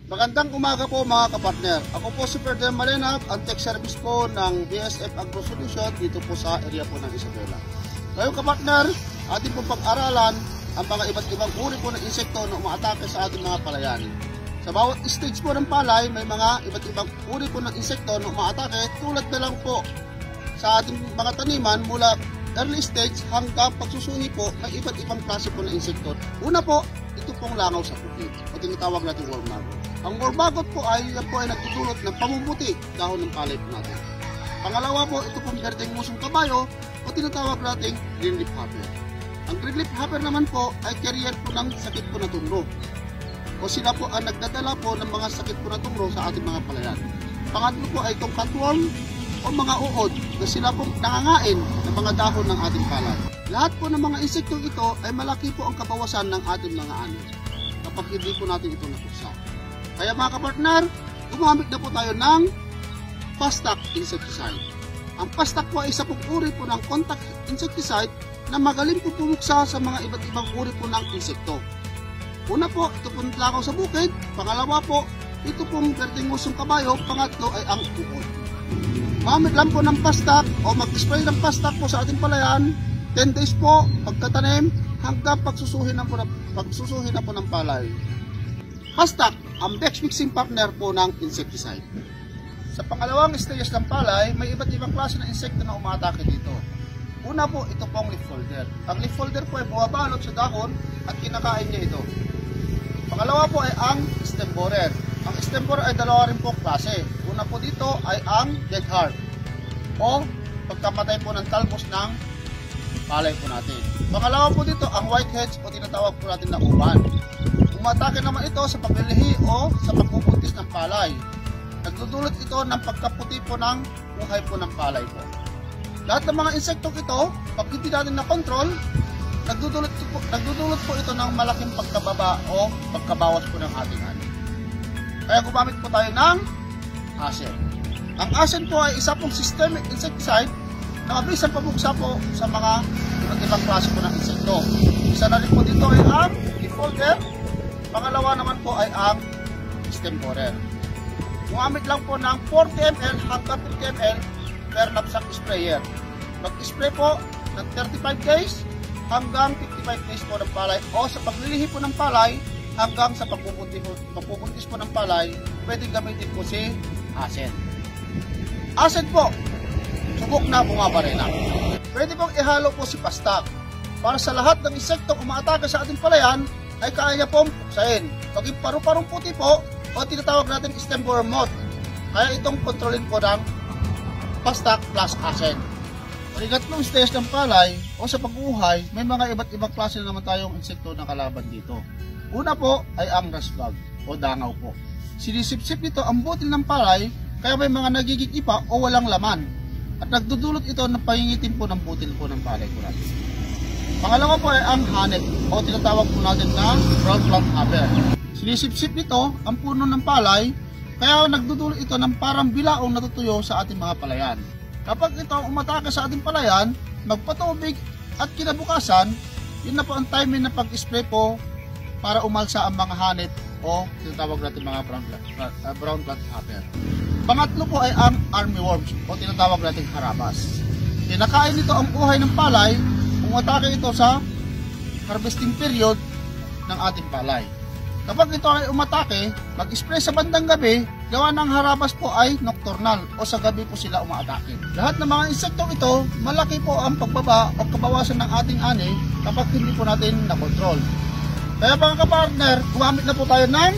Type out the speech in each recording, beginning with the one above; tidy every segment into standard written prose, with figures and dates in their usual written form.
Magandang umaga po mga kapartner. Ako po si Ferdinand Malenap, ang tech service po ng BSF Agro Solution dito po sa area po ng Isabela. Ngayon kapartner, ating po pag-aralan ang mga iba't ibang uri po ng insekto na umaatake sa ating mga palayan. Sa bawat stage po ng palay, may mga iba't ibang uri po ng insekto na umaatake tulad na lang po sa ating mga taniman mula early stage hanggang pagsusuhi po, may iba't ibang klase po ng insekto. Una po, ito pong langaw sa puti o tinatawag natin worm maggot. Ang worm maggot po ay nagtutulot ng pamumuti dahon ng palay po natin. Pangalawa po, ito pong berdeng musong kabayo o tinatawag nating green leaf hopper. Ang green leaf hopper naman po ay carrier po ng sakit po na tumro o sila po ang nagdadala po ng mga sakit po na tumro sa ating mga palayan. Pangatlo po ay itong cutworm o mga uod na sila po nangangain ng mga dahon ng ating palay. Lahat po ng mga insektong ito ay malaki po ang kabawasan ng ating mga ani kapag hindi po natin ito napuksa. Kaya mga kapartner, gumamit na po tayo ng Pastak insecticide. Ang Pastak po ay isa pong uri po ng contact insecticide na magaling po pumuksa sa mga iba't ibang uri po ng insekto. Una po, ito pong lakaw sa bukid. Pangalawa po, ito pong berdeng musong kabayo. Pangatlo ay ang uod. Gamit lang po ng Pastak o mag-spray ng Pastak po sa ating palayan 10 days po pagtatanim hanggang pagsusuhin na po ng palay. Pastak ang best mixing partner po ng insecticide. Sa pangalawang stage ng palay, may iba't ibang klase ng insekto na umatake dito. Una po, ito pong leaf folder. Ang leaf folder po ay bumabalot sa dahon at kinakain niya ito. Pangalawa po ay ang stem borer. Ang stem borer ay dalawa rin po klase. Una po dito ay ang dead heart o pagkamatay po ng talbos ng palay po natin. Pangalawa po dito ang whiteheads o tinatawag po natin na uban. Umatake naman ito sa paglilihi o sa pagpupuntis ng palay. Nagdudulot ito ng pagkaputi po ng buhay po ng palay po. Lahat ng mga insektong ito, pag hindi natin na-control, nagdudulot po ito ng malaking pagkababa o pagkabawas po ng ating ani. Kaya gumamit po tayo ng Asen. Ang Asen po ay isa pong systemic insecticide na mabilis ang pabuksa po sa mga iba't ibang klase po ng insekto. Isa na rin po dito ay ang leaf folder. Pangalawa naman po ay ang stem borer. Gumamit lang po ng 40 ml hanggang 50 ml per knapsack sprayer. Mag-spray po ng 35 days hanggang 55 days po ng palay o sa paglilihi po ng palay hanggang sa pagpupuntis po ng palay, pwedeng gamitin po si Asen. Asen po, subok na bumabarena. Pwede pong ihalo po si Pastak. Para sa lahat ng insektong umaatake sa ating palayan, ay kaya niya pong puksain. Maging paru-parong puti po o tinatawag natin stem borer moth. Kaya itong kontrolin po ng Pastak plus Asen. Pag-igatlong stage ng palay o sa pag-uhay, may mga iba't ibang klase naman tayong insekto na kalaban dito. Una po ay ang rust bug o dangaw po. Sinisipsip nito ang butil ng palay kaya may mga nagiging ipa o walang laman. At nagdudulot ito ng pangingitim po ng butil po ng palay po natin. Pangalawa po ay ang hanet o tinatawag po natin na brown plant hopper. Sinisipsip nito ang puno ng palay kaya nagdudulot ito ng parang bilaong natutuyo sa ating mga palayan. Kapag ito umatake sa ating palayan, magpatubig at kinabukasan, yun na po ang timing na pag-spray po para umalsa ang mga hanet o tinatawag natin mga brown plant hopper. Pangatlo po ay ang armyworms o tinatawag natin harabas. Kinakain nito ang buhay ng palay, umatake ito sa harvesting period ng ating palay. Kapag ito ay umatake, mag-spray sa bandang gabi, gawa ng harabas po ay nocturnal o sa gabi po sila umaatake. Lahat ng mga insektong ito, malaki po ang pagbaba o kabawasan ng ating ani kapag hindi po natin na-control. Kaya mga kapartner, gumamit na po tayo ng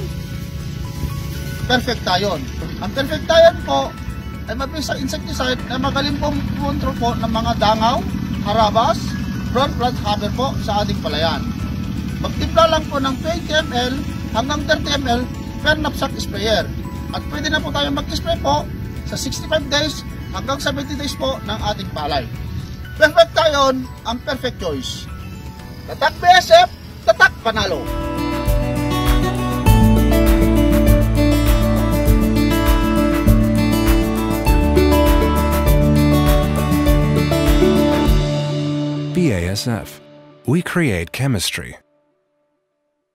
Perfectation. Ang Perfectation po ay mabilis sa insecticide na magaling pong control po ng mga dangaw, harabas, brown plant hopper po sa ating palayan. Magtimpla lang po ng 20 ml hanggang 30 ml per knapsack sprayer. At pwede na po tayo mag-spray po sa 65 days hanggang 70 days po ng ating palay. Perfectation ang perfect choice. Tatak BSF, tatak panalo! BASF. We create chemistry.